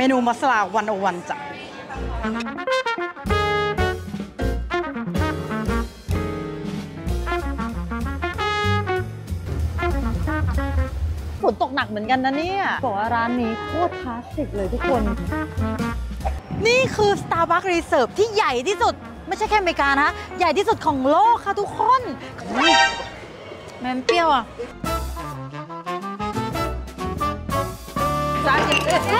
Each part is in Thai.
นูมัสลา101จ้ะฝนตกหนักเหมือนกันนะเนี่ยบอกว่าร้านนี้โคตรคลาสสิกเลยทุกคนนี่คือ Starbucks Reserve ที่ใหญ่ที่สุดไม่ใช่แค่อเมริกานะใหญ่ที่สุดของโลกค่ะทุกคนแม่เปรี้ยวอ่ะมาถึงแล้วทุกคน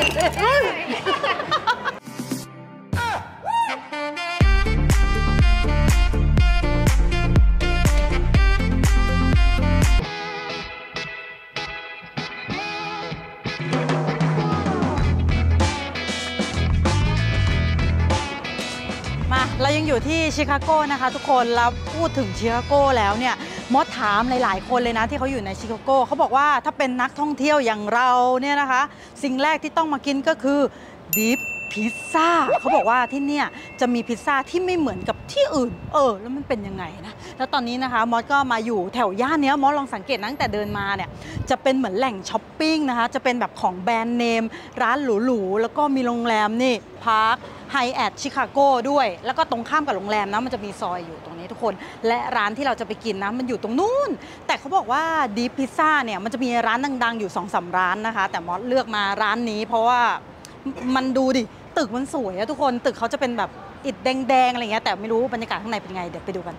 เรายังอยู่ที่ชิคาโกนะคะทุกคนแล้วพูดถึงชิคาโกแล้วเนี่ยมดถามหลายๆคนเลยนะที่เขาอยู่ในชิคาโกเขาบอกว่าถ้าเป็นนักท่องเที่ยวอย่างเราเนี่ยนะคะสิ่งแรกที่ต้องมากินก็คือดิฟพิซซ่าเขาบอกว่าที่เนี่ยจะมีพิซซ่าที่ไม่เหมือนกับที่อื่นแล้วมันเป็นยังไงนะแล้วตอนนี้นะคะมอสก็มาอยู่แถวย่านนี้มอสลองสังเกตตั้งแต่เดินมาเนี่ยจะเป็นเหมือนแหล่งช้อปปิ้งนะคะจะเป็นแบบของแบรนด์เนมร้านหรูๆแล้วก็มีโรงแรมนี่พาร์คไฮแอทชิคาโกด้วยแล้วก็ตรงข้ามกับโรงแรมนะมันจะมีซอยอยู่ตรงนี้ทุกคนและร้านที่เราจะไปกินนะมันอยู่ตรงนู้นแต่เขาบอกว่าดีพิซซ่าเนี่ยมันจะมีร้านดังๆอยู่ 2-3 ร้านนะคะแต่มอสเลือกมาร้านนี้เพราะว่ามันดูดิตึกมันสวยอะทุกคนตึกเขาจะเป็นแบบอิฐแดงๆอะไรเงี้ยแต่ไม่รู้บรรยากาศข้างในเป็นไงเดี๋ยวไปดูกัน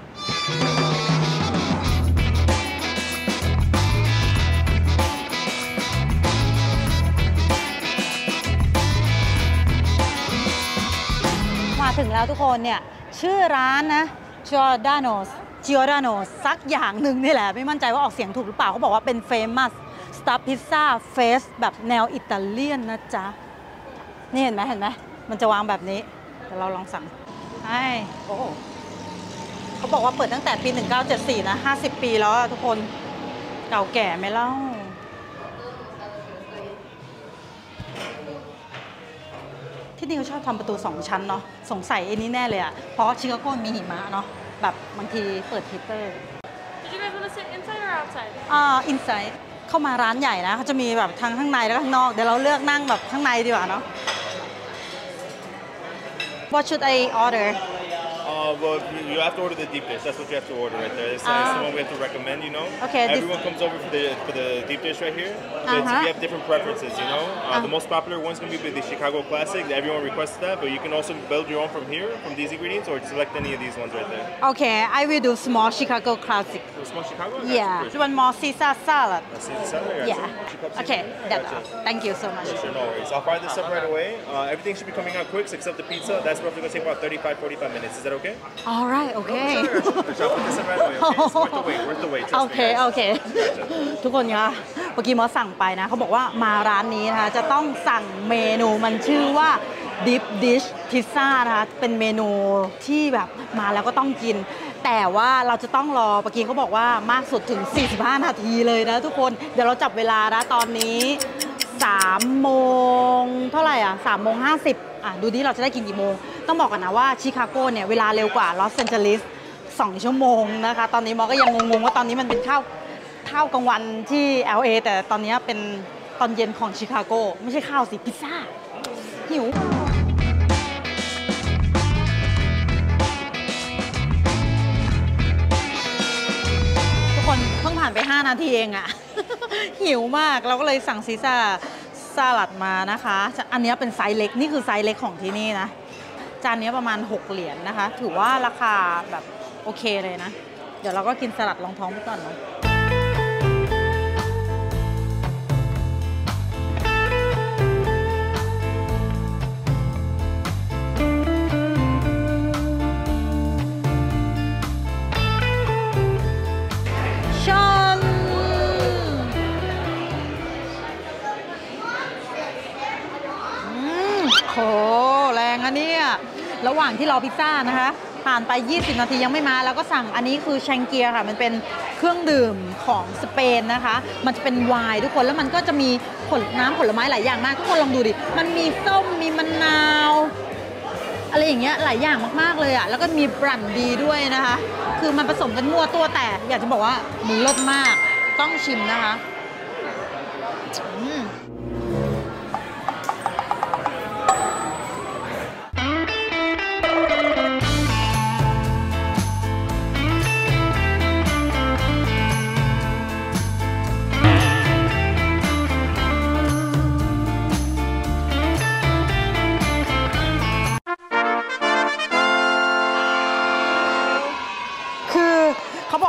มาถึงแล้วทุกคนเนี่ยชื่อร้านนะ Giordano's สักอย่างหนึ่งนี่แหละไม่มั่นใจว่าออกเสียงถูกหรือเปล่าเขาบอกว่าเป็น famous stuffed pizza face แบบแนวอิตาเลียนนะจ๊ะนี่เห็นไหมมันจะวางแบบนี้เดี๋ยวเราลองสั่งให้โอ้เขาบอกว่าเปิดตั้งแต่ปี1974นะ50 ปีแล้วทุกคนเก่าแก่ไหมเล่าที่นี่เขาชอบทำประตู2 ชั้นเนาะสงสัยไอ้นี้แน่เลยอะเพราะชิคาโกมีหิมะเนาะแบบบางทีเปิดฮีตเตอร์ Did you guys want to sit inside or outside? inside เข้ามาร้านใหญ่นะเขาจะมีแบบทั้งข้างในแล้วก็ข้างนอกเดี๋ยวเราเลือกนั่งแบบข้างในดีกว่าเนาะWhat should I order? Well, you have to order the deep dish. That's what you have to order right there. It's the one we have to recommend, you know. Okay. Everyone comes over for the deep dish right here. We have different preferences, you know. The most popular one's gonna be the Chicago Classic. Everyone requests that, but you can also build your own from here, from these ingredients, or select any of these ones right there. Okay, I will do small Chicago Classic. Small Chicago? Yeah. You want more Caesar salad? Caesar salad? Yeah. Okay. Thank you so much. Sure, no worries. I'll fire this up right away. Everything should be coming out quick, except the pizza. That's roughly gonna take about 35-45 minutes. Is that okay? All right. Okay. I'll put this up right away. Okay? It's worth the wait. Okay. ทุกคนคะเมื่อกี้มอสั่งไปนะเขาบอกว่ามาร้านนี้นะคะจะต้องสั่งเมนูมันชื่อว่า Deep Dish Pizza นะคะเป็นเมนูที่แบบมาแล้วก็ต้องกินแต่ว่าเราจะต้องรอเมื่อกี้เขาบอกว่ามากสุดถึง45 นาทีเลยนะทุกคนเดี๋ยวเราจับเวลานะตอนนี้3 โมงเท่าไหร่อ่ะ3 โมง 50ดูดิเราจะได้กินกี่โมงต้องบอกกันนะว่าชิคาโกเนี่ยเวลาเร็วกว่าลอสแอนเจลิส2 ชั่วโมงนะคะตอนนี้มอก็ยังงงๆว่าตอนนี้มันเป็นข้าวกลางวันที่ LA แต่ตอนนี้เป็นตอนเย็นของชิคาโกไม่ใช่ข้าวสิพิซซ่าหิวทุกคนเพิ่งผ่านไป5 นาทีเองอะ หิวมากเราก็เลยสั่งซีซ่าสลัดมานะคะอันนี้เป็นไซส์เล็กนี่คือไซส์เล็กของที่นี่นะจานนี้ประมาณ6 เหรียญนะคะถือว่าราคาแบบโอเคเลยนะเดี๋ยวเราก็กินสลัดรองท้องไปก่อนเนาะโอ้แรงอะเนี่ยระหว่างที่รอพิซซ่านะคะผ่านไป20 นาทียังไม่มาแล้วก็สั่งอันนี้คือแชงเกียค่ะมันเป็นเครื่องดื่มของสเปนนะคะมันจะเป็นไวน์ทุกคนแล้วมันก็จะมีน้ำผลไม้หลายอย่างมากทุกคนลองดูดิมันมีส้มมีมะนาวอะไรอย่างเงี้ยหลายอย่างมากๆเลยอะแล้วก็มีบรันดีด้วยนะคะคือมันผสมกันมั่วตัวแต่อยากจะบอกว่ามันรสมากต้องชิมนะคะ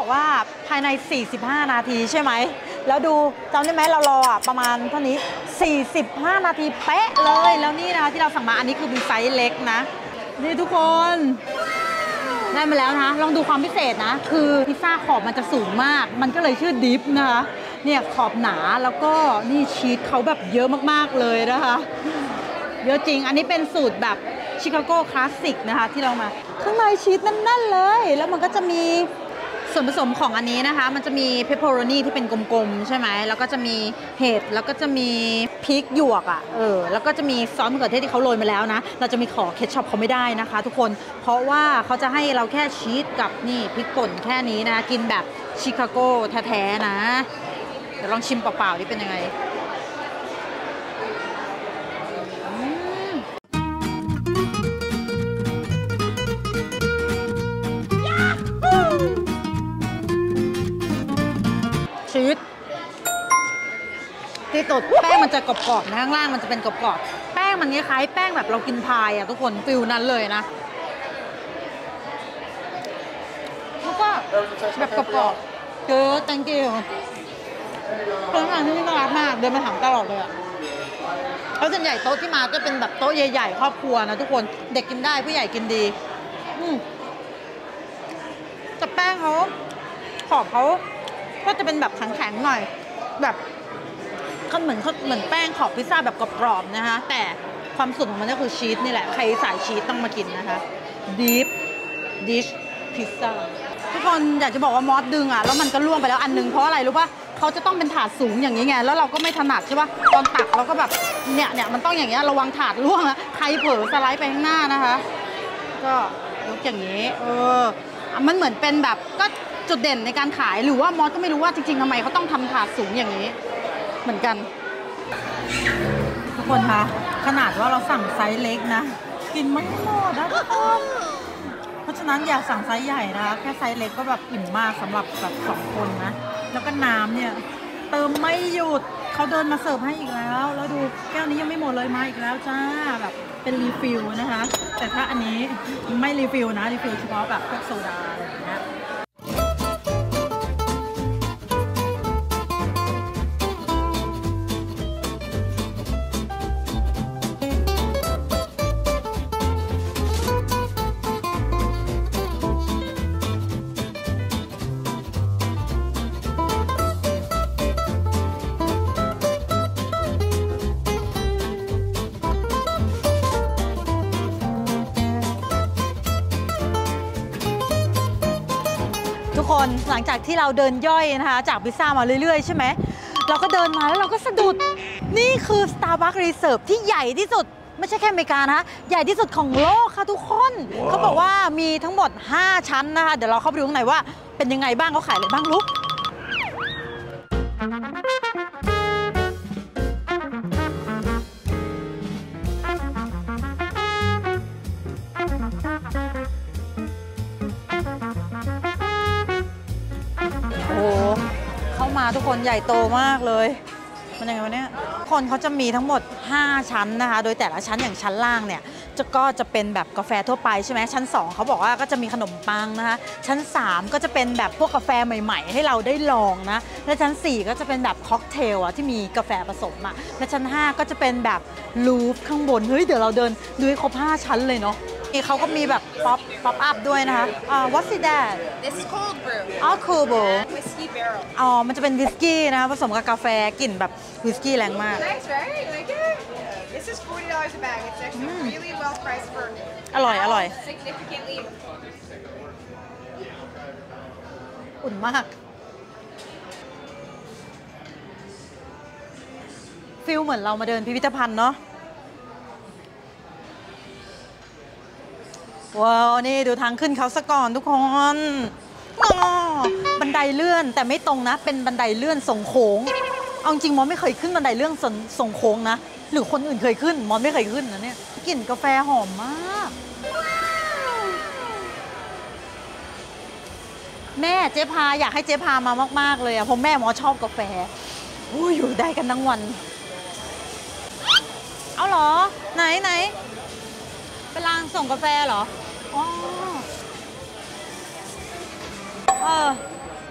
ว่าภายใน 45 นาทีใช่ไหมแล้วดูจำได้ไหมเรารอประมาณเท่านี้ 45 นาทีเป๊ะเลยแล้วนี่นะที่เราสั่งมาอันนี้คือเป็นไซส์เล็กนะนี่ทุกคนได้มาแล้วนะลองดูความพิเศษนะคือพิซซ่าขอบมันจะสูงมากมันก็เลยชื่อดิฟนะคะเนี่ยขอบหนาแล้วก็นี่ชีสเขาแบบเยอะมากๆเลยนะคะเยอะจริงอันนี้เป็นสูตรแบบชิคาโกคลาสสิกนะคะที่เรามาข้างในชีสแน่นๆเลยแล้วมันก็จะมีส่วนผสมของอันนี้นะคะมันจะมีเพปเปอโรนีที่เป็นกลมๆใช่ไหมแล้วก็จะมีเห็ดแล้วก็จะมีพริกหยวกอ่ะแล้วก็จะมีซอสมะเขือเทศที่เขาโรยมาแล้วนะเราจะมีขอเคทชัพเขาไม่ได้นะคะทุกคนเพราะว่าเขาจะให้เราแค่ชีสกับนี่พริกป่นแค่นี้นะกินแบบชิคาโกแท้ๆนะเดี๋ยวลองชิมเปล่าๆดิเป็นยังไงชีสที่ตุดแป้งมันจะกรอบๆนะข้างล่างมันจะเป็นกรอบๆแป้งมันคล้ายๆแป้งแบบเรากินพายอ่ะทุกคนฟิลนั้นเลยนะแล้วก็แบบกรอบๆเจอ thank you พนักงานที่นี่น่ารักมากเดินมาถามตลอดเลยอ่ะแล้วส่วนใหญ่โต๊ะที่มาก็เป็นแบบโต๊ะใหญ่ๆครอบครัวนะทุกคนเด็กกินได้ผู้ใหญ่กินดีแต่แป้งเขาขอบเขาก็จะเป็นแบบแข็งๆหน่อยแบบเขาเหมือนแป้งขอบพิซซ่าแบบกรอบๆนะคะแต่ความสุดของมันก็คือชีสนี่แหละใครสายชีสต้องมากินนะคะ Deep Dish Pizza ทุกคนอยากจะบอกว่ามอสดึงอ่ะแล้วมันก็ล่วงไปแล้วอันนึงเพราะอะไรรู้ป่ะเขาจะต้องเป็นถาดสูงอย่างนี้ไงแล้วเราก็ไม่ถนัดใช่ป่ะตอนตักเราก็แบบเนี่ยมันต้องอย่างเงี้ยระวังถาดล่วงนะใครเผลอสไลด์ไปข้างหน้านะคะก็ยกอย่างนี้มันเหมือนเป็นแบบก็จุดเด่นในการขายหรือว่ามอสก็ไม่รู้ว่าจริงๆทำไมเขาต้องทำถาดสูงอย่างนี้เหมือนกันทุกคนคะขนาดว่าเราสั่งไซส์เล็กนะกินไม่หมดนะทุกคนเพราะฉะนั้นอย่าสั่งไซส์ใหญ่นะคะแค่ไซส์เล็กก็แบบอิ่มมากสำหรับแบบ2 คนนะแล้วก็น้ำเนี่ยเติมไม่หยุดเขาเดินมาเสิร์ฟให้อีกแล้วแล้วดูแก้วนี้ยังไม่หมดเลยมาอีกแล้วจ้าแบบเป็นรีฟิลนะคะแต่ถ้าอันนี้ไม่รีฟิลนะรีฟิลเฉพาะแบบพวกโซดาอะไรอย่างเงี้ยทุกคนหลังจากที่เราเดินย่อยนะคะจากพิซซ่ามาเรื่อยๆใช่ไหมเราก็เดินมาแล้วเราก็สะดุดนี่คือ Starbucks Reserve ที่ใหญ่ที่สุดไม่ใช่แค่อเมริกานะคะใหญ่ที่สุดของโลกค่ะทุกคน เขาบอกว่ามีทั้งหมด5 ชั้นนะคะเดี๋ยวเราเข้าไปดูข้างในว่าเป็นยังไงบ้างเขาขายอะไรบ้างลูกทุกคนใหญ่โตมากเลยมันยังไงวะเนี่ยคนเขาจะมีทั้งหมด5 ชั้นนะคะโดยแต่ละชั้นอย่างชั้นล่างเนี่ยก็จะเป็นแบบกาแฟทั่วไปใช่ไหมชั้น2เขาบอกว่าก็จะมีขนมปังนะคะชั้น3ก็จะเป็นแบบพวกกาแฟใหม่ๆให้เราได้ลองนะและชั้น4ก็จะเป็นแบบค็อกเทลอะที่มีกาแฟผสมอะและชั้น5ก็จะเป็นแบบลูฟข้างบนเฮ้ยเดี๋ยวเราเดินดูให้ครบ5 ชั้นเลยเนาะเขาก็มีแบบป๊อปอัพด้วยนะคะwhat's it that This is cold brew. cold brew Whiskey barrel. มันจะเป็นวิสกี้นะคะผสมกับกาแฟกลิ่นแบบวิสกี้แรงมาก Nice, right? Like it? This is $40 a bag. It's actually really well priced for อร่อย significantly. อุ่นมากฟิลเหมือนเรามาเดินพิพิธภัณฑ์เนาะว้าวนี่ดูทางขึ้นเขาซะก่อนทุกคนบันไดเลื่อนแต่ไม่ตรงนะเป็นบันไดเลื่อนทรงโค้งเอาจริงมอนไม่เคยขึ้นบันไดเลื่อนทรงโค้งนะหรือคนอื่นเคยขึ้นมอนไม่เคยขึ้นนะเนี่ยกลิ่นกาแฟหอมมากแม่เจ๊พาอยากให้เจ๊พามามากๆเลยอะเพราะแม่มอชอบกาแฟอยู่ได้กันทั้งวันเอาเหรอไหนเป็นรางส่งกาแฟเหรออ๋อ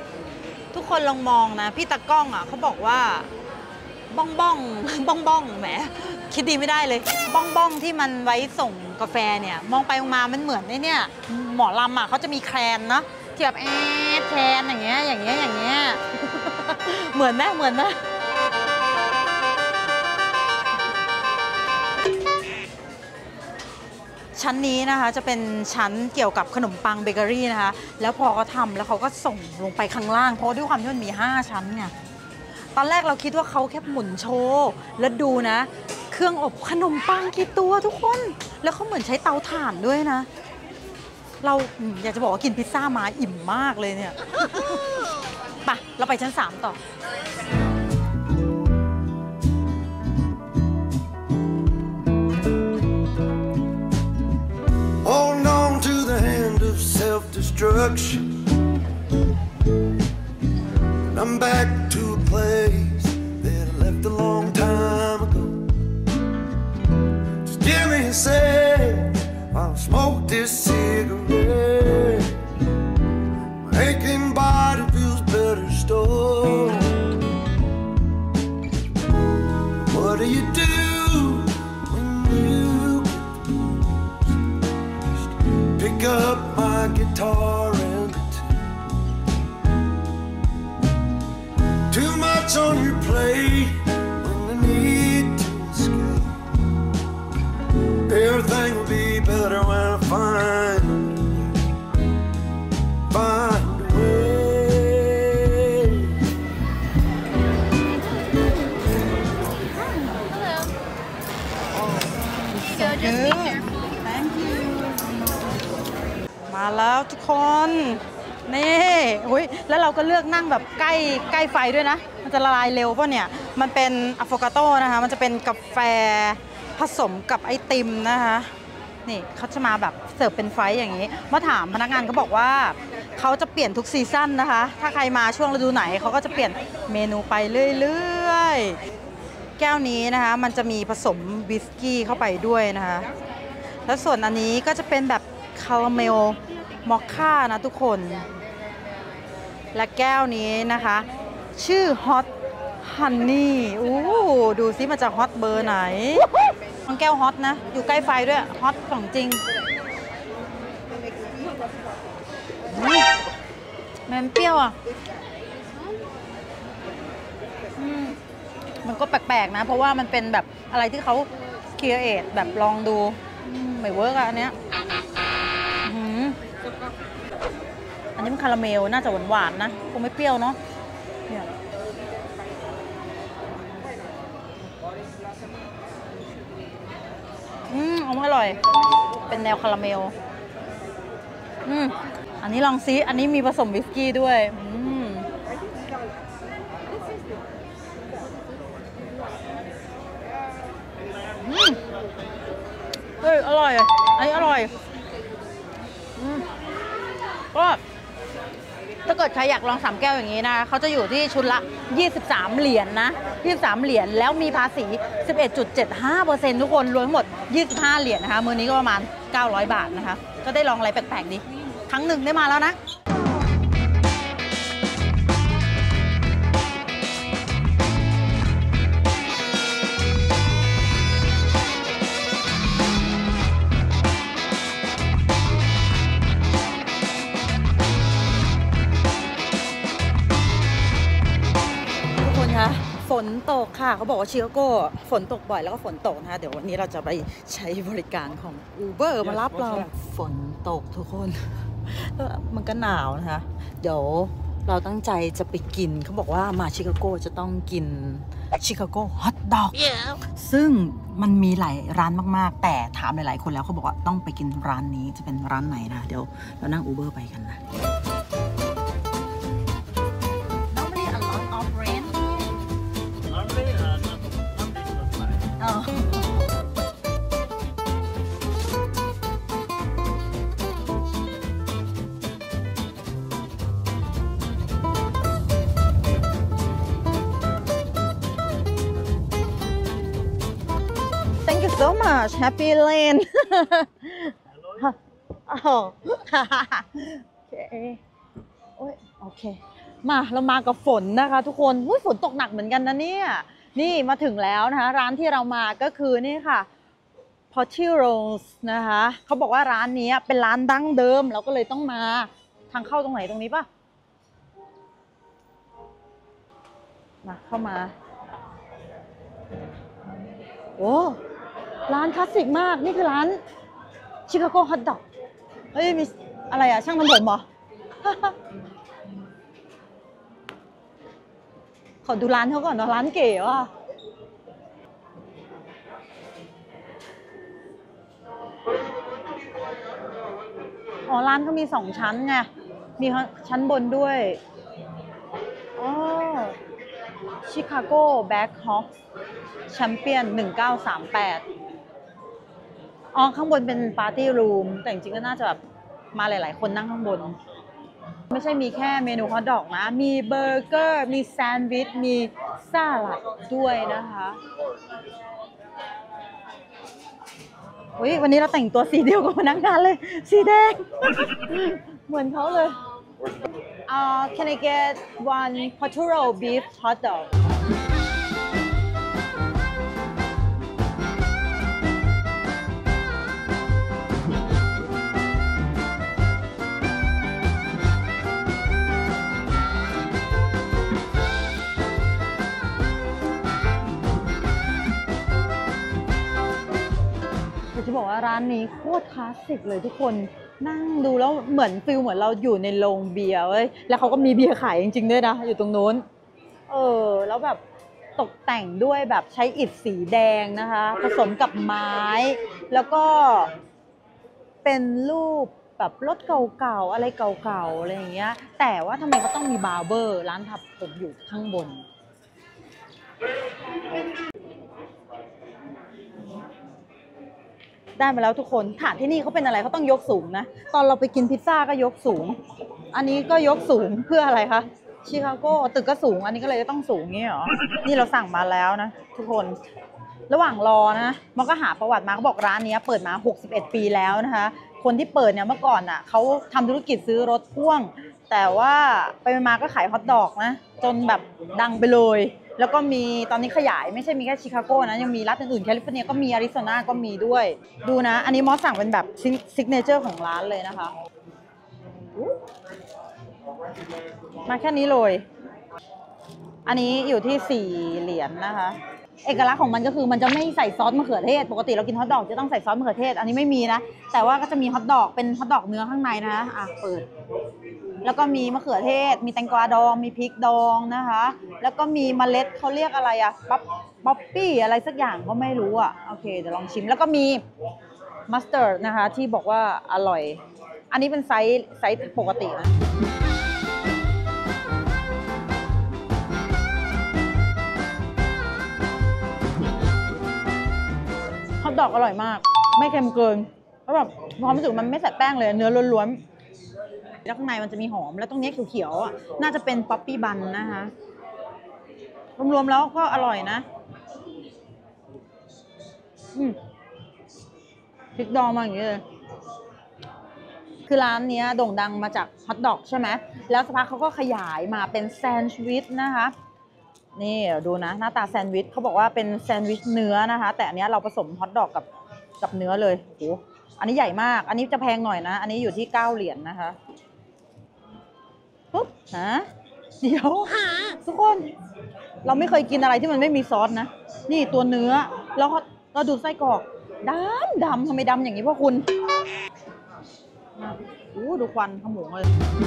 คนลองมองนะพี่ตากล้องอ่ะเขาบอกว่าบ้องบ้องบ้องบ้องแหมคิดดีไม่ได้เลยบ้องบ้องที่มันไว้ส่งกาแฟเนี่ยมองไปมองมามันเหมือนไอ้เนี่ยหมอลำอ่ะเขาจะมีแครนเนาะที่แบบแครนอย่างเงี้ยอย่างเงี้ยอย่างเงี้ย เหมือนไหมเหมือนไหมชั้นนี้นะคะจะเป็นชั้นเกี่ยวกับขนมปังเบเกอรี่นะคะแล้วพอเขาทำแล้วเขาก็ส่งลงไปข้างล่างเพราะด้วยความที่มันมี5ชั้นไงตอนแรกเราคิดว่าเขาแค่หมุนโชว์แล้วดูนะ เครื่องอบขนมปังกี่ตัวทุกคนแล้วเขาเหมือนใช้เตาถ่านด้วยนะเราอยากจะบอกว่ากินพิซซ่ามาอิ่มมากเลยเนี่ย ไปเราไปชั้น3ต่อ Hold on to the hand of self-destruction. I'm back to a place that I left a long time ago. Just give me a sec while I smoke this cigarette. My aching body feels better still. What do you do when you pick up my guitar and too much on your plate when I need to escape? Everything will be better when I find a way. Thank you มาแล้วทุกคนนี่อุ้ยแล้วเราก็เลือกนั่งแบบใกล้ไฟด้วยนะมันจะละลายเร็วป่ะเนี่ยมันเป็นอะโฟกาโต้นะคะมันจะเป็นกาแฟผสมกับไอติมนะคะนี่เขาจะมาแบบเสิร์ฟเป็นไฟอย่างนี้มาถามพนักงานเขาบอกว่าเขาจะเปลี่ยนทุกซีซั่นนะคะถ้าใครมาช่วงฤดูไหนเขาก็จะเปลี่ยนเมนูไปเรื่อยๆแก้วนี้นะคะมันจะมีผสมวิสกี้เข้าไปด้วยนะคะแล้วส่วนอันนี้ก็จะเป็นแบบคาราเมลมอคค่านะทุกคนและแก้วนี้นะคะชื่อ Hot Honey ดูซิมันจะฮอตเบอร์ไหนแก้วฮอตนะอยู่ใกล้ไฟด้วยฮอตของจริงมันเปรี้ยวอ่ะมันก็แปลกๆนะเพราะว่ามันเป็นแบบอะไรที่เขาครีเอทแบบลองดูไม่เวิร์กอะอันเนี้ยอันนี้มันคาราเมลน่าจะหวานๆนะคงไม่เปรี้ยวเนาะเนี่ยอร่อยเป็นแนวคาราเมลอันนี้ลองซิอันนี้มีผสมวิสกี้ด้วยเฮ้ยอร่อยอันนี้อร่อยก็ถ้าเกิดใครอยากลอง3แก้วอย่างนี้นะเขาจะอยู่ที่ชุดละ23 เหรียญนะ23 เหรียญแล้วมีภาษี 11.75% ทุกคนรวมทั้งหมด25 เหรียญนะคะมื้อนี้ก็ประมาณ900 บาทนะคะก็ได้ลองอะไรแปลกๆดีครั้งหนึ่งได้มาแล้วนะฝนตกค่ะเขาบอกว่าชิคาโกฝนตกบ่อยแล้วก็ฝนตกนะคะเดี๋ยววันนี้เราจะไปใช้บริการของ Uber มารับเราฝนตกทุกคนมันก็หนาวนะคะเดี๋ยวเราตั้งใจจะไปกินเขาบอกว่ามาชิคาโกจะต้องกินชิคาโกฮอทดอกซึ่งมันมีหลายร้านมากๆแต่ถามหลายๆคนแล้วเขาบอกว่าต้องไปกินร้านนี้จะเป็นร้านไหนนะเดี๋ยวเรานั่ง Uber ไปกันนะThank you so much. Happy Lane. Oh. Okay. Okay. มาเรามากับฝนนะคะทุกคนฝนตกหนักเหมือนกันนะเนี่ยนี่มาถึงแล้วนะคะร้านที่เรามาก็คือนี่ค่ะ Portillo's นะคะเขาบอกว่าร้านนี้เป็นร้านดั้งเดิมเราก็เลยต้องมาทางเข้าตรงไหนตรงนี้ปะมาเข้ามาโอ้ร้านคลาสสิกมากนี่คือร้านชิคาโกฮอทดอกเฮ้ยมีอะไรอะช่างทำผมเหรอ ขอดูร้านเขาก่อนเนาะร้านเก๋ว่ะอ๋อร้านเขามี2 ชั้นไงมีชั้นบนด้วยอ๋อชิคาโกแบ็คฮอคแชมเปี้ยน1938อ๋อข้างบนเป็นปาร์ตี้รูมแต่จริงๆก็น่าจะแบบมาหลายๆคนนั่งข้างบนไม่ใช่มีแค่เมนูฮอทดอกนะมีเบอร์เกอร์มีแซนด์วิชมีสลัดด้วยนะคะวันนี้เราแต่งตัวสีเดียวกับพนักงานเลยสีแดง เหมือนเขาเลยCan I get one Portillo beef hot dogจะบอกว่าร้านนี้โคตรคลาสสิกเลยทุกคนนั่งดูแล้วเหมือนฟิลเหมือนเราอยู่ในโรงเบียร์เว้ยแล้วเขาก็มีเบียร์ขายจริงๆด้วยนะอยู่ตรงนู้นแล้วแบบตกแต่งด้วยแบบใช้อิฐสีแดงนะคะผสมกับไม้แล้วก็เป็นรูปแบบรถเก่าๆอะไรเก่าๆอะไรอย่างเงี้ยแต่ว่าทำไมเขาต้องมีบาร์เบอร์ร้านทับผมอยู่ข้างบนได้มาแล้วทุกคนฐานที่นี่เขาเป็นอะไรเขาต้องยกสูงนะตอนเราไปกินพิซซ่าก็ยกสูงอันนี้ก็ยกสูงเพื่ออะไรคะชิคาโกตึกก็สูงอันนี้ก็เลยต้องสูงงี้เหรอนี่เราสั่งมาแล้วนะทุกคนระหว่างรอนะมันก็หาประวัติมาเขาบอกร้านนี้เปิดมา61 ปีแล้วนะคะคนที่เปิดเนี่ยเมื่อก่อนอ่ะเขาทำธุรกิจซื้อรถพ่วงแต่ว่าไปมาก็ขายฮอทดอกนะจนแบบดังไปเลยแล้วก็มีตอนนี้ขยายไม่ใช่มีแค่ชิคาโกนะยังมีรัฐอื่นๆแคลิฟอร์เนียก็มีอาริโซนาก็มีด้วยดูนะอันนี้มอสสั่งเป็นแบบซิกเนเจอร์ของร้านเลยนะคะมาแค่นี้เลยอันนี้อยู่ที่4 เหรียญนะคะเอกลักษณ์ของมันก็คือมันจะไม่ใส่ซอสมะเขือเทศปกติเรากินฮอทดอกจะต้องใส่ซอสมะเขือเทศอันนี้ไม่มีนะแต่ว่าก็จะมีฮอทดอกเป็นฮอทดอกเนื้อข้างในนะเปิดแล้วก็มีมะเขือเทศมีแตงกวาดองมีพริกดองนะคะแล้วก็มีเมล็ดเขาเรียกอะไรป๊อปปี้อะไรสักอย่างก็ไม่รู้โอเคเดี๋ยวลองชิมแล้วก็มีมัสตาร์ดนะคะที่บอกว่าอร่อยอันนี้เป็นไซส์ปกตินะฮอทดอกอร่อยมากไม่เค็มเกินแล้วแบบความรู้สึกมันไม่ใส่แป้งเลยเนื้อล้วนๆแล้วข้างในมันจะมีหอมแล้วตรงนี้เขียวๆน่าจะเป็นป๊อปปี้บันนะคะรวมๆแล้วก็อร่อยนะพริกดองมาอย่างนี้เลยคือร้านนี้โด่งดังมาจากฮอทดอกใช่ไหมแล้วสักพักเขาก็ขยายมาเป็นแซนด์วิชนะคะนี่ดูนะหน้าตาแซนด์วิชเขาบอกว่าเป็นแซนด์วิชเนื้อนะคะแต่อันนี้เราผสมฮอทดอกกับเนื้อเลยโอ้อันนี้ใหญ่มากอันนี้จะแพงหน่อยนะอันนี้อยู่ที่9 เหรียญนะคะปุ๊บเดี๋ยวทุกคนเราไม่เคยกินอะไรที่มันไม่มีซอสนะนี่ตัวเนื้อแล้วเราดูไส้กรอกดำทำไมดำอย่างนี้พ่อคุณดูควันขโมงเลย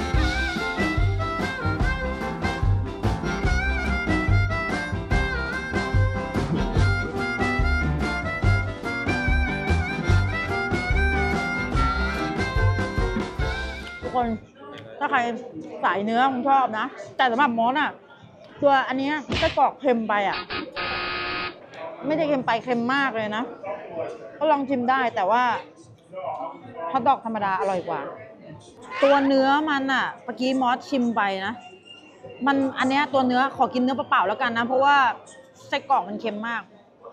ทุกคนถ้าใครสายเนื้อคงชอบนะแต่สำหรับมอสตัวอันนี้ไส้กรอกเค็มไปไม่ได้เค็มไปเค็มมากเลยนะก็ลองชิมได้แต่ว่าฮอทดอกธรรมดาอร่อยกว่าตัวเนื้อมันเมื่อกี้มอสชิมไปนะมันอันเนี้ยตัวเนื้อขอกินเนื้อเปล่าๆแล้วกันนะเพราะว่าไส้กรอกมันเค็มมาก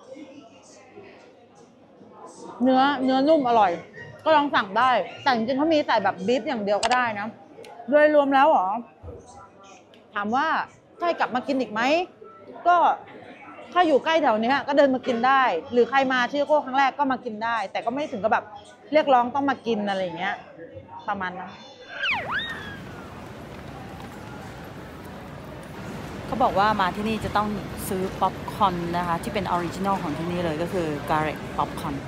เนื้อนุ่มอร่อยก็ลองสั่งได้แต่จริงๆเขามีใส่แบบบีฟอย่างเดียวก็ได้นะโดยรวมแล้วถามว่าถ้าให้กลับมากินอีกไหมก็ถ้าอยู่ใกล้แถวนี้ก็เดินมากินได้ หรือใครมาชิคาโก้ครั้งแรกก็มากินได้ แต่ก็ไม่ถึงกับแบบเรียกร้องต้องมากินอะไรอย่างเงี้ยประมาณนั้นเขาบอกว่ามาที่นี่จะต้องซื้อป๊อปคอร์นนะคะที่เป็นออริจินอลของที่นี่เลยก็คือการ์เรตป๊อปคอร์น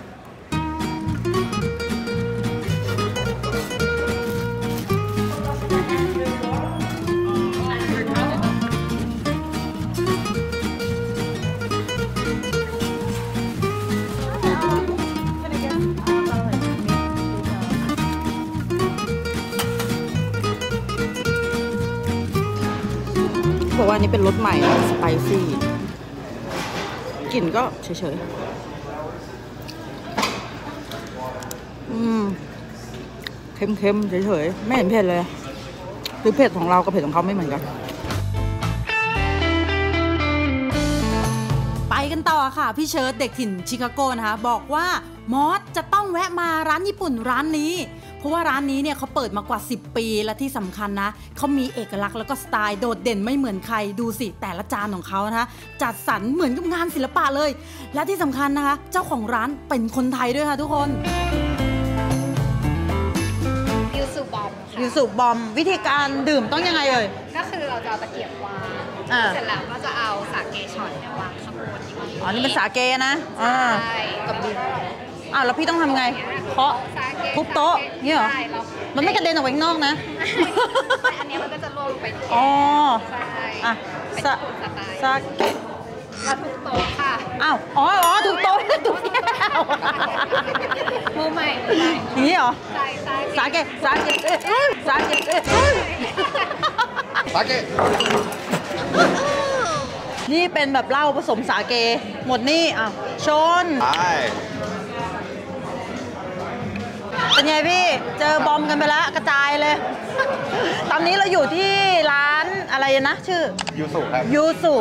บอกว่านี่เป็นรสใหม่สไปซี่กลิ่นก็เฉยๆเค็มๆเฉยๆไม่เห็นเผ็ดเลยหรือเผ็ดของเรากับเผ็ดของเขาไม่เหมือนกันไปกันต่อค่ะพี่เชิร์ตเด็กถิ่นชิคาโกนะคะบอกว่ามอสจะต้องแวะมาร้านญี่ปุ่นร้านนี้เพราะว่าร้านนี้เนี่ยเขาเปิดมากว่า10 ปีและที่สำคัญนะเขามีเอกลักษณ์แล้วก็สไตล์โดดเด่นไม่เหมือนใครดูสิแต่ละจานของเขานะคะจัดสรรเหมือนกับงานศิลปะเลยและที่สำคัญนะคะเจ้าของร้านเป็นคนไทยด้วยค่ะทุกคนยูสุบอมค่ะยูสุบอมวิธีการดื่มต้องยังไงเอ่ยก็คือเราจะเอาตะเกียบวางเสร็จแล้วก็จะเอาสาเกช็อตเนี่ยวางข้างบนอ๋อนี่เป็นสาเกนะใช่กับดื่มแล้วพี่ต้องทำไงเคาะทุบโต๊ะเนี่ยเหรอมันไม่กระเด็นออกไปข้างนอกนะอันนี้มันก็จะลงไปอ๋อใช่สาเกแล้วทุบโต๊ะค่ะทุบโต๊ะทุบแก้วมือใหม่อย่างนี้เหรอใช่สาเกนี่เป็นแบบเหล้าผสมสาเกหมดนี่ชนเป็นไงพี่เจอบอมกันไปแล้วกระจายเลยตอนนี้เราอยู่ที่ร้านอะไรนะชื่อยูสุครับยูสุ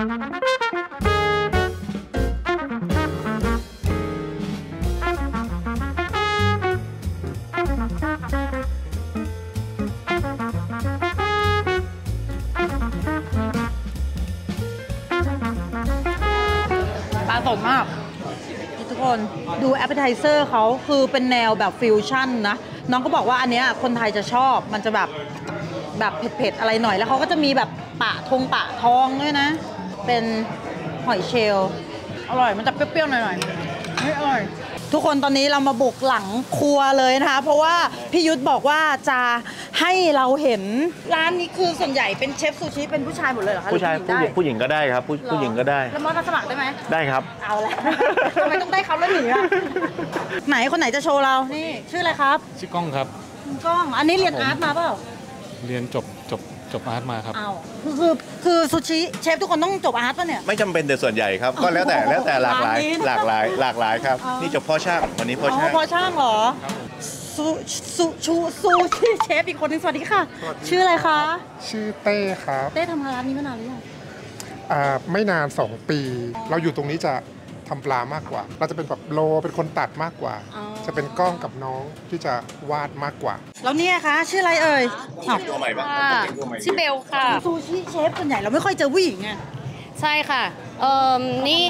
ปลาสดมากทุกคนดูแอปเปอร์ไทเซอร์เขาคือเป็นแนวแบบฟิวชั่นนะน้องก็บอกว่าอันเนี้ยคนไทยจะชอบมันจะแบบเผ็ดๆอะไรหน่อยแล้วเขาก็จะมีแบบปะทองด้วยนะเป็นหอยเชลล์อร่อยมันจะเปรี้ยวๆหน่อยๆอร่อยทุกคนตอนนี้เรามาบุกหลังครัวเลยนะคะเพราะว่าพี่ยุทธบอกว่าจะให้เราเห็นร้านนี้คือส่วนใหญ่เป็นเชฟซูชิเป็นผู้ชายหมดเลยเหรอคะผู้ชายผู้หญิงก็ได้ครับผู้หญิงก็ได้แล้วมอสสมัครได้ไหมได้ครับเอาแล้วทำไมต้องได้เขาแล้วหนีอ่ะไหนคนไหนจะโชว์เรานี่ชื่ออะไรครับชื่อก้องครับก้องอันนี้เรียนอาร์ตมาเปล่าเรียนจบอาร์ตมาครับคือซูชิเชฟทุกคนต้องจบอาร์ตป่ะเนี่ยไม่จำเป็นแต่ส่วนใหญ่ครับก็แล้วแต่หลากหลายครับนี่จบพ่อช่างวันนี้พ่อช่างพ่อช่างเหรอซูชิเชฟอีกคนนึงสวัสดีค่ะชื่ออะไรคะชื่อเต้ครับเต้ทำงานร้านนี้มานานหรือยังไม่นาน2 ปีเราอยู่ตรงนี้จะทำปลามากกว่าเราจะเป็นแบบโลเป็นคนตัดมากกว่าจะเป็นกล้องกับน้องที่จะวาดมากกว่าแล้วเนี่ยคะชื่ออะไรเอ่ยตัวใหม่ปะชื่อเบลค่ะซูชิเชฟส่วนใหญ่เราไม่ค่อยเจอผู้หญิงไงใช่ค่ะนี่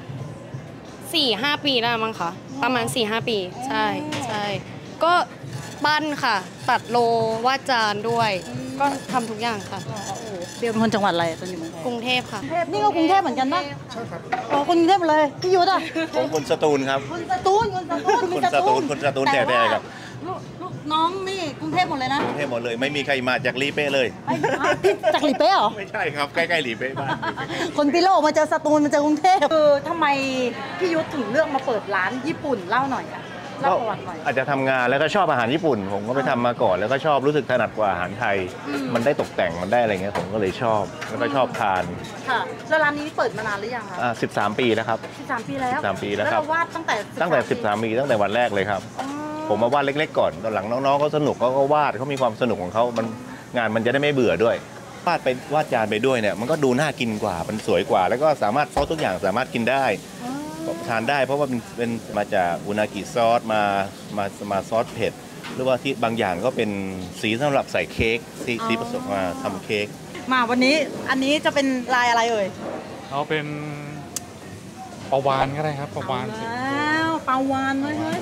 4-5 ปีแล้วมั้งคะประมาณ 4-5 ปีใช่ก็ปั้นค่ะตัดโลวาดจานด้วยก็ทำทุกอย่างค่ะเบลเป็นคนจังหวัดอะไรตอนอยู่เมืองไทยกรุงเทพค่ะนี่ก็กรุงเทพเหมือนกันปะใช่ครับคนกรุงเทพเลยพี่ยุทธผมคนสตูลครับคนสตูลแท้ๆครับน้องนี่กรุงเทพหมดเลยนะกรุงเทพหมดเลยไม่มีใครมาจากลีเป้เลยจากลีเป้เหรอไม่ใช่ครับใกล้ๆลีเป้บ้านคนพิโลกมาเจอสตูลมาเจอกรุงเทพคือทำไมพี่ยุทธถึงเลือกมาเปิดร้านญี่ปุ่นเล่าหน่อยอะก็อาจจะทำงานแล้วก็ชอบอาหารญี่ปุ่นผมก็ไปทำมาก่อนแล้วก็ชอบรู้สึกถนัดกว่าอาหารไทยมันได้ตกแต่งมันได้อะไรเงี้ยผมก็เลยชอบแล้วก็ชอบทานค่ะแล้วร้านนี้เปิดมานานหรือยังคะ 13 ปีแล้วครับ 13 ปีแล้ว 13 ปีแล้วครับวาดตั้งแต่ 13 ปีตั้งแต่วันแรกเลยครับผมมาวาดเล็กๆก่อนตอนหลังน้องๆเขาสนุกเขาก็วาดเขามีความสนุกของเขามันงานมันจะได้ไม่เบื่อด้วยวาดจานไปด้วยเนี่ยมันก็ดูน่ากินกว่ามันสวยกว่าแล้วก็สามารถซอสทุกอย่างสามารถกินได้ทานได้เพราะว่าเป็นมาจากอุนากิซอสมาซอสเผ็ดหรือว่าที่บางอย่างก็เป็นสีสำหรับใส่เค้กสีผสมมาทำเค้กมาวันนี้อันนี้จะเป็นลายอะไรเอ่ยเอาเป็นปลาวานก็ได้ครับปลาวานสิแล้วปลาวานเฮ้ย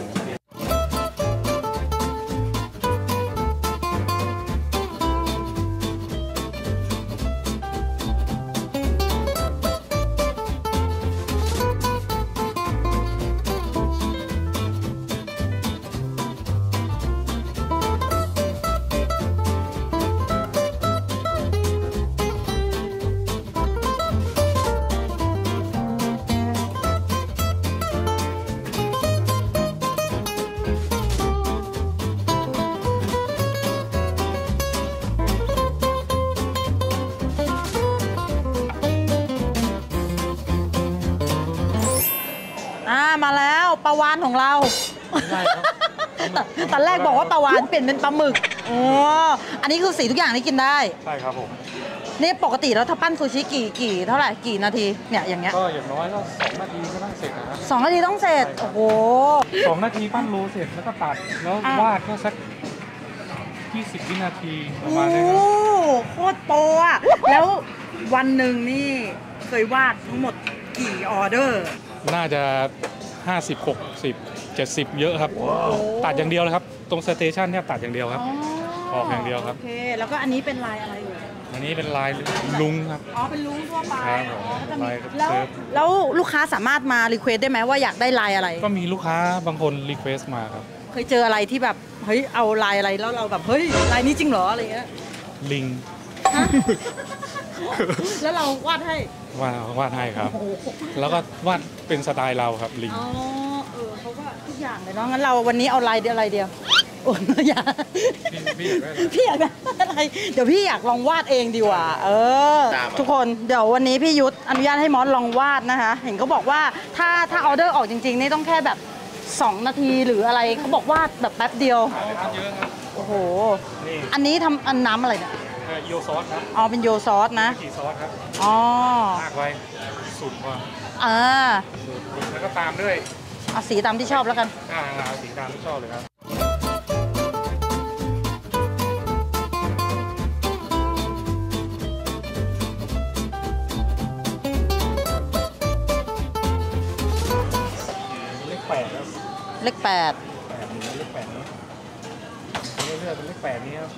มาแล้วปลาวานของเราตอนแรกบอกว่าปลาวานเปลี่ยนเป็นปลาหมึกอ๋ออันนี้คือสีทุกอย่างที่กินได้ใช่ครับผมนี่ปกติแล้วถ้าปั้นซูชิกี่เท่าไหร่กี่นาทีเนี่ยอย่างเงี้ยก็อย่างน้อยก็2 นาทีก็ต้องเสร็จนะครับ 2 นาทีต้องเสร็จโอ้โห 2 นาทีปั้นโลเสร็จแล้วก็ตัดแล้ววาดก็สัก20 วินาทีประมาณนี้ครับโคตรโปรอะแล้ววันหนึ่งนี่เคยวาดทั้งหมดกี่ออเดอร์น่าจะ50 60 70 เยอะครับตัดอย่างเดียวเลยครับตรงสเตชันเนี่ยตัดอย่างเดียวครับออกอย่างเดียวครับโอเคแล้วก็อันนี้เป็นลายอะไรอยู่อันนี้เป็นลายลุงครับอ๋อเป็นลุงทั่วไปครับผมอ๋อก็จะมีลายแล้วลูกค้าสามารถมารีเควสได้ไหมว่าอยากได้ลายอะไรก็มีลูกค้าบางคนรีเควสมาครับเคยเจออะไรที่แบบเฮ้ยเอาลายอะไรแล้วเราแบบเฮ้ยลายนี้จริงเหรออะไรเงี้ยลิงแล้วเราวาดให้วาดให้ครับโอ้โหแล้วก็วาดเป็นสไตล์เราครับลิงอ๋อเขาก็ทุกอย่างเลยเนาะงั้นเราวันนี้เอาลายเดียวอะไรเดียวโอ้ยอยากพี่อยากได้อะไรเดี๋ยวพี่อยากลองวาดเองดีกว่าทุกคนเดี๋ยววันนี้พี่ยุทธอนุญาตให้มอสลองวาดนะคะเห็นเขาบอกว่าถ้าออเดอร์ออกจริงๆนี่ต้องแค่แบบ2 นาทีหรืออะไรเขาบอกวาดแบบแป๊บเดียวโอ้โหอันนี้ทำอันน้ำอะไรเนี่ยโยซอสครับอ๋อเป็นโยซอสนะกี่ซอสครับอ๋อลากไว้สุดกว่าสุดแล้วก็ตามด้วยเอาสีตามที่ชอบแล้วกันเอาสีตามที่ชอบเลยครับเลข 8ครับเลข 8 เลข 8นะเรื่อยๆเป็นเลข 8นี้ครับ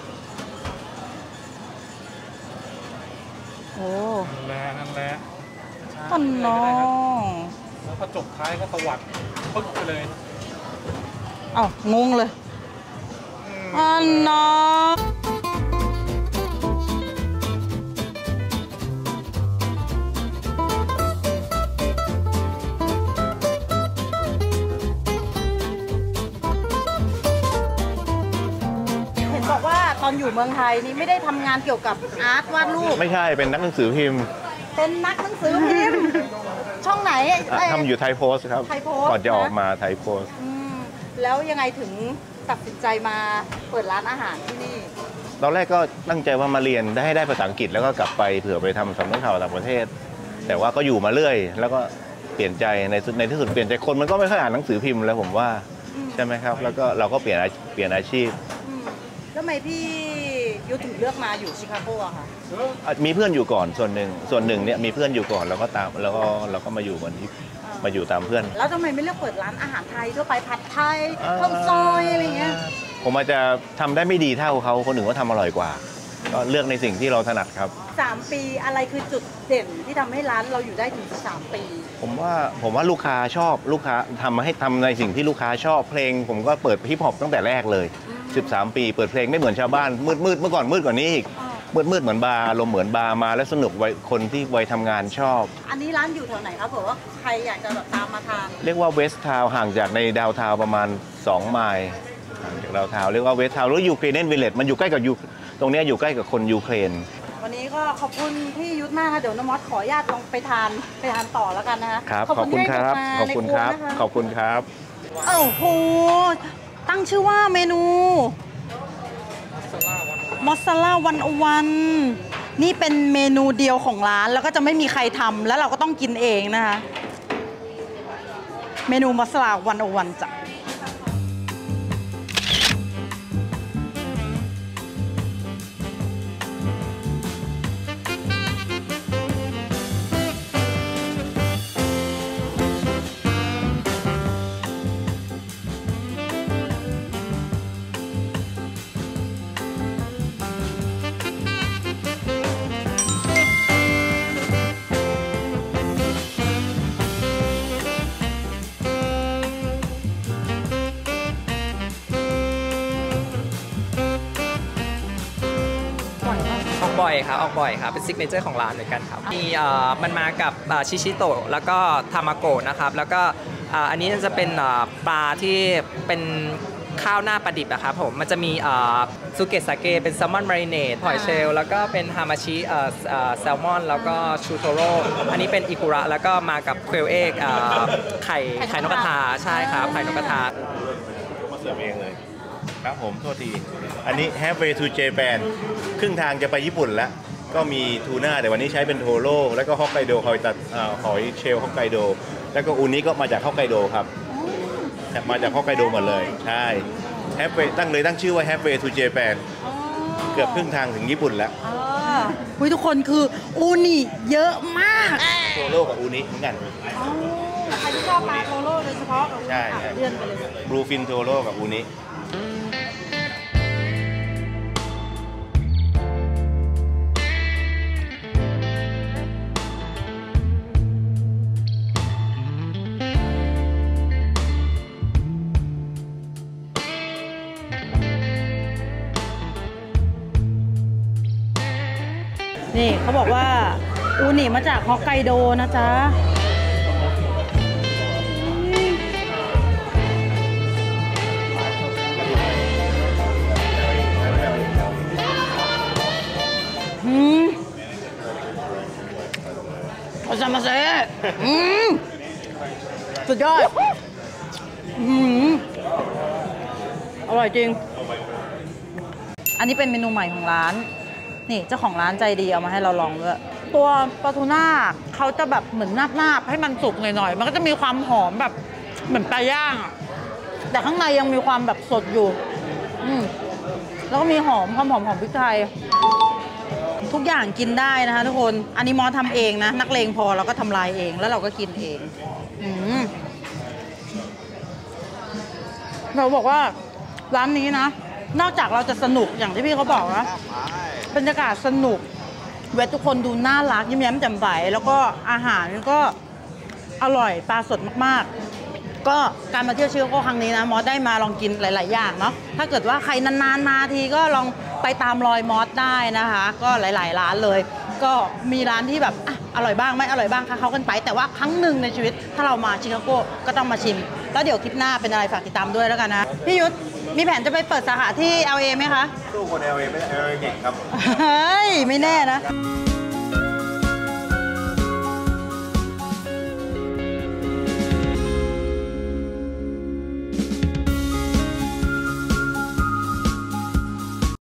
โอ้นั่นแหละต้นน้องแล้วก็จบท้ายก็ตวัดปึ๊กไปเลยอ้าวงงเลยอันน้องเห็นบอกว่าตอนอยู่เมืองไทยนี่ไม่ได้ทำงานเกี่ยวกับอาร์ตวาดรูปไม่ใช่เป็นนักหนังสือพิมพ์เป็นนักหนังสือพิมพ์ ช่องไหนทำอยู่ไทยโพสต์ครับไทยโพสต์ก่อนจะออกมาไทยโพสต์แล้วยังไงถึงตัดสินใจมาเปิดร้านอาหารที่นี่ตอนแรกก็ตั้งใจว่ามาเรียนได้ภาษาอังกฤษแล้วก็กลับไปเผื่อไปทำสำนักข่าวต่างประเทศ แต่ว่าก็อยู่มาเรื่อย แล้วก็เปลี่ยนใจในที่สุดเปลี่ยนใจคนมันก็ไม่ค่อยอ่านหนังสือพิมพ์แล้วผมว่าใช่ไหมครับแล้วก็เราก็เปลี่ยนอาชีพแล้วทำไมพี่ยุทธถึงเลือกมาอยู่ชิคาโกอะคะมีเพื่อนอยู่ก่อนส่วนหนึ่งเนี่ยมีเพื่อนอยู่ก่อนแล้วก็มาอยู่มาอยู่ตามเพื่อนแล้วทำไมไม่เลือกเปิดร้านอาหารไทยทั่วไปผัดไทยข้าวซอยอะไรเงี้ยผมอาจจะทำได้ไม่ดีเท่าเขาคนอื่นก็ทำอร่อยกว่า ก็เลือกในสิ่งที่เราถนัดครับ 3 ปีอะไรคือจุดเด่นที่ทำให้ร้านเราอยู่ได้ถึง3 ปีผมว่าลูกค้าชอบลูกค้าทำในสิ่งที่ลูกค้าชอบเพลงผมก็เปิดฮิปฮอปตั้งแต่แรกเลย13 ปีเปิดเพลงไม่เหมือนชาวบ้านมืดเมื่อก่อนมืดกว่านี้อีกมืดเหมือนบาร์อารมณ์เหมือนบาร์มาแล้วสนุกวัยคนที่วัยทำงานชอบอันนี้ร้านอยู่แถวไหนครับเผื่อว่าใครอยากจะแบบตามมาทานเรียกว่าเวสต์ทาวน์ห่างจากในดาวน์ทาวน์ประมาณ2 ไมล์ห่างจากดาวน์ทาวน์เรียกว่าเวสต์ทาวน์หรือยูเครเนียนวิลเลจมันอยู่ใกล้กับตรงนี้อยู่ใกล้กับคนยูเครนวันนี้ก็ขอบคุณพี่ยุทธมากค่ะเดี๋ยวน้องมอสขออนุญาตลองไปทานต่อแล้วกันนะคะครับขอบคุณครับขอบคุณครับขอบคุณครับโอ้โหตั้งชื่อว่าเมนูมอสซาล่าวันนี่เป็นเมนูเดียวของร้านแล้วก็จะไม่มีใครทำแล้วเราก็ต้องกินเองนะคะเมนูมอสซาล่าวันจ้ะบ่อยครับออกบ่อยครับเป็นซิกเนเจอร์ของร้านเหมือนกันครับมีมันมากับชิชิโตะแล้วก็ทามาโกะนะครับแล้วก็อันนี้จะเป็นปลาที่เป็นข้าวหน้าปลาดิบนะครับผมมันจะมีซูเกะสาเกะเป็นแซลมอนมาริเนตหอยเชลล์แล้วก็เป็นฮามาชิแซลมอนแล้วก็ชูโทโร่อันนี้เป็นอิกุระแล้วก็มากับเควลเอ็กไข่นกกระทาใช่ครับไข่นกกระทามาเสิร์ฟเองเลยครับผมโทษทีอันนี้ halfway to Japan ครึ่งทางจะไปญี่ปุ่นแล้วก็มีทูน่าแต่วันนี้ใช้เป็นโทโร่แล้วก็ฮอกไกโดหอยเชลล์ฮอกไกโดแล้วก็อูนิก็มาจากฮอกไกโดครับมาจากฮอกไกโดหมดเลยใช่ตั้งชื่อว่า halfway to Japan เกือบครึ่งทางถึงญี่ปุ่นแล้วทุกคนคืออูนิเยอะมากโทโร่กับอูนิเหมือนกันใครที่ชอบปลาโทโร่โดยเฉพาะใช่เลื่อนไปเลยบลูฟินโทโร่กับอูนินี่เขาบอกว่าอูนิมาจากฮอกไกโดนะจ๊ะโอซามาเซสุดยอดอร่อยจริงอันนี้เป็นเมนูใหม่ของร้านนี่เจ้าของร้านใจดีเอามาให้เราลองด้วยตัวปลาทูน่าเขาจะแบบเหมือนนาบๆให้มันสุกหน่อยๆมันก็จะมีความหอมแบบเหมือนปลาย่างแต่ข้างในยังมีความแบบสดอยู่แล้วก็มีหอมพริกไทยทุกอย่างกินได้นะคะทุกคนอันนี้มอสทำเองนะนักเลงพอเราก็ทำลายเองแล้วเราก็กินเองเราบอกว่าร้านนี้นะนอกจากเราจะสนุกอย่างที่พี่เขาบอกนะบรรยากาศสนุกเวททุกคนดูน่ารักยิ้มแย้มแจ่มใสแล้วก็อาหารก็อร่อยปลาสดมากๆก็การมาเที่ยวชิคาโกครั้งนี้นะมอสได้มาลองกินหลายๆอย่างเนาะถ้าเกิดว่าใครนานๆมาทีก็ลองไปตามรอยมอสได้นะคะก็หลายๆร้านเลยก็มีร้านที่แบบอร่อยบ้างไม่อร่อยบ้างค่ะเขากันไปแต่ว่าครั้งหนึ่งในชีวิตถ้าเรามาชิคาโกก็ต้องมาชิมแล้วเดี๋ยวคลิปหน้าเป็นอะไรฝากติดตามด้วยแล้วกันนะพี่ยุทธมีแผนจะไปเปิดสาขาที่ LA ไหมคะสู้คน LA ไม่ได้ LA เก่งครับเฮ้ยไม่แน่นะ